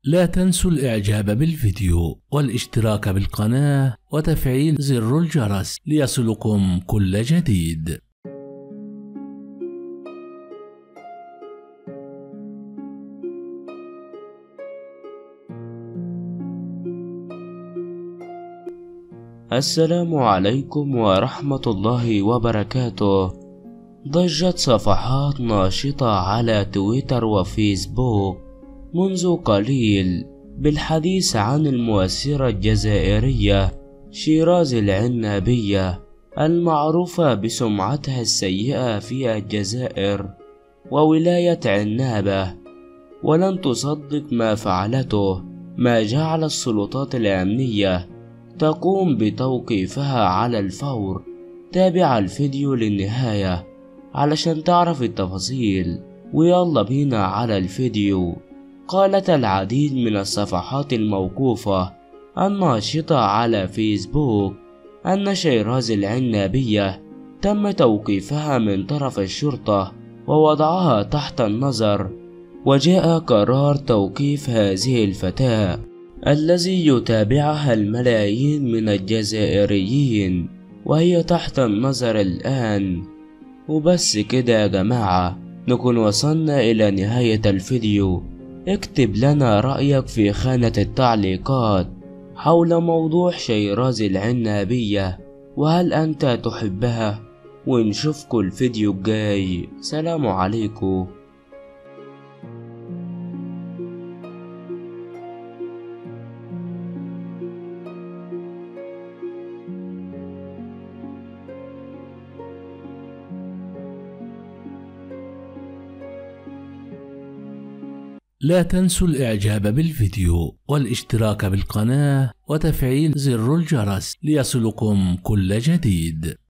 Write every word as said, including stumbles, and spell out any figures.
لا تنسوا الإعجاب بالفيديو والاشتراك بالقناة وتفعيل زر الجرس ليصلكم كل جديد. السلام عليكم ورحمة الله وبركاته. ضجت صفحات ناشطة على تويتر وفيسبوك منذ قليل بالحديث عن الممثلة الجزائرية شيراز العنابية المعروفة بسمعتها السيئة في الجزائر وولاية عنابة، ولن تصدق ما فعلته، ما جعل السلطات الأمنية تقوم بتوقيفها على الفور. تابع الفيديو للنهاية علشان تعرف التفاصيل، ويلا بينا على الفيديو. قالت العديد من الصفحات الموقوفة الناشطة على فيسبوك أن شيراز العنابية تم توقيفها من طرف الشرطة ووضعها تحت النظر، وجاء قرار توقيف هذه الفتاة الذي يتابعها الملايين من الجزائريين وهي تحت النظر الآن. وبس كده يا جماعة، نكون وصلنا إلى نهاية الفيديو. اكتب لنا رأيك في خانة التعليقات حول موضوع شيراز العنابية، وهل أنت تحبها؟ ونشوفكم الفيديو الجاي. سلام عليكم. لا تنسوا الإعجاب بالفيديو والاشتراك بالقناة وتفعيل زر الجرس ليصلكم كل جديد.